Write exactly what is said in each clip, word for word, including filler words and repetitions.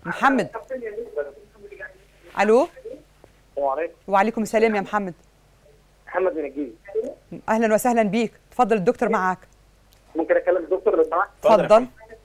محمد. الو. السلام عليكم. وعليكم السلام يا محمد. محمد من الجيزه. اهلا وسهلا بيك، اتفضل الدكتور معاك. ممكن اكلم الدكتور لو سمحت؟ اتفضل.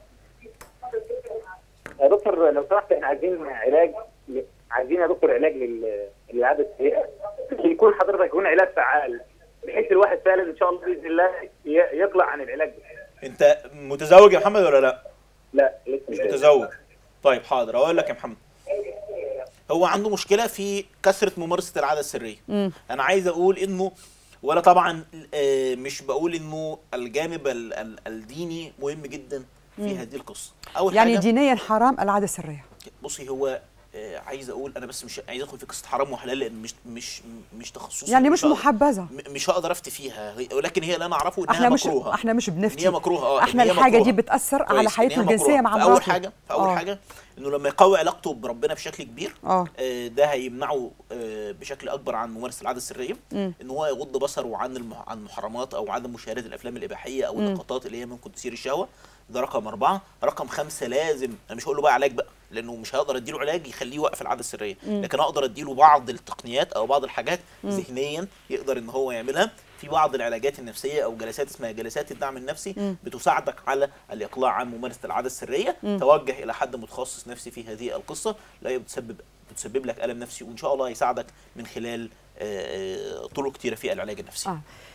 يا دكتور لو سمحت احنا عايزين علاج، عايزين يا دكتور علاج لل- للعاده السيئه، يكون حضرتك يكون علاج فعال بحيث الواحد فعلا ان شاء الله باذن الله ي- يقلع عن العلاج ده. انت متزوج يا محمد ولا لا؟ لا لسه مش مش متزوج. طيب حاضر، اقول لك يا محمد، هو عنده مشكله في كثره ممارسه العاده السريه. مم. انا عايز اقول انه، ولا طبعا آه، مش بقول انه الجانب ال- ال- الديني مهم جدا في مم. هذه القصه. اول يعني حاجه دينيا حرام العاده السريه. بصي، هو آه، عايز اقول، انا بس مش عايز ادخل في قصه حرام وحلال لان مش مش مش تخصصي، يعني مش هقدر- محبذه. م- مش هقدر افتي فيها، هي- ولكن هي اللي انا اعرفه انها احنا مش مكروهه. احنا مش ان بنفتي، هي مكروهه. اه احنا إن هي الحاجه مكروهة. دي بتاثر على كويس، إن حياته هي الجنسيه مكروهة. مع فاول مراته. حاجه فاول آه. حاجه انه لما يقوي علاقته بربنا بشكل كبير، اه آه، ده هيمنعه آه، بشكل اكبر عن ممارسه العاده السريه. مم. ان هو يغض بصره عن المح... عن المحرمات او عدم مشاهده الافلام الاباحيه او مم. اللقطات اللي هي ممكن تثير الشهوه. ده رقم أربعة. رقم خمسة، لازم، أنا مش هقول له بقى علاج بقى لأنه مش هقدر أديله علاج يخليه يوقف العادة السرية، مم. لكن أقدر أديله بعض التقنيات أو بعض الحاجات مم. ذهنيا يقدر إن هو يعملها. في بعض العلاجات النفسية أو جلسات اسمها جلسات الدعم النفسي مم. بتساعدك على الإقلاع عن ممارسة العادة السرية. مم. توجه إلى حد متخصص نفسي في هذه القصة، لا هي بتسبب بتسبب لك ألم نفسي، وإن شاء الله يساعدك من خلال آه، آه، طرق كتيرة في العلاج النفسي. اه